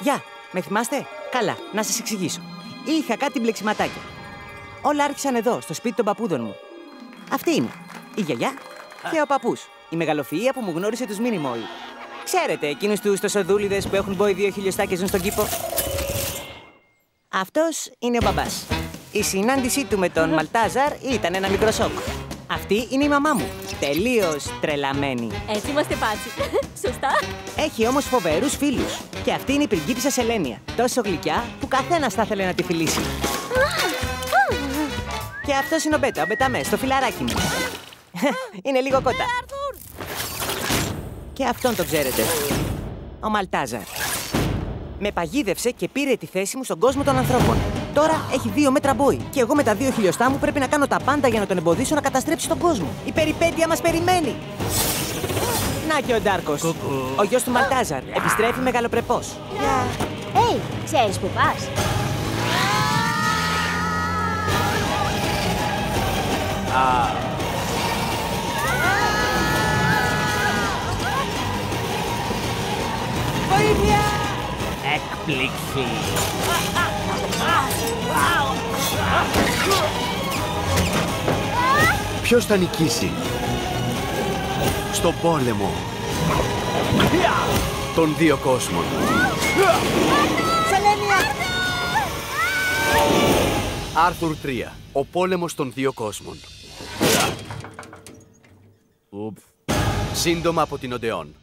Γεια, με θυμάστε? Καλά, να σας εξηγήσω. Είχα κάτι μπλεξιματάκια. Όλα άρχισαν εδώ, στο σπίτι των παππούδων μου. Αυτή είναι η γιαγιά και ο παππούς. Η μεγαλοφυΐα που μου γνώρισε τους Μίνιμόι. Ξέρετε, εκείνους τους τοσοδούλιδες που έχουν μπόι 2 χιλιοστά και ζουν στον κήπο. Αυτός είναι ο μπαμπάς. Η συνάντησή του με τον Μαλτάζαρ ήταν ένα μικρό σοκ. Αυτή είναι η μαμά μου. Τελείως τρελαμένη. Έτσι είμαστε πάτσι. Σωστά. Έχει όμως φοβερούς φίλους. Και αυτή είναι η πριγκίπισσα Σελένια. Τόσο γλυκιά που καθένας θα ήθελε να τη φιλήσει. Και αυτός είναι ο Μπέτα, ο Μπεταμές, το φιλαράκι μου. Είναι λίγο κότα. Και αυτόν το ξέρετε. Ο Μαλτάζαρ. Με παγίδευσε και πήρε τη θέση μου στον κόσμο των ανθρώπων. Τώρα έχει 2 μέτρα μπόι. Και εγώ με τα 2 χιλιοστά μου πρέπει να κάνω τα πάντα για να τον εμποδίσω να καταστρέψει τον κόσμο. Η περιπέτεια μας περιμένει. Να και ο Ντάρκος. Ο γιος του Μαλτάζαρ. Επιστρέφει μεγαλοπρεπώς. Ξέρεις που πας? Βοήθεια! Έκπληξη. Ποιος θα νικήσει στον πόλεμο των 2 κόσμων? Σελένια! Άρθουρ 3. Ο πόλεμος των 2 κόσμων. Σύντομα από την Οντεόν.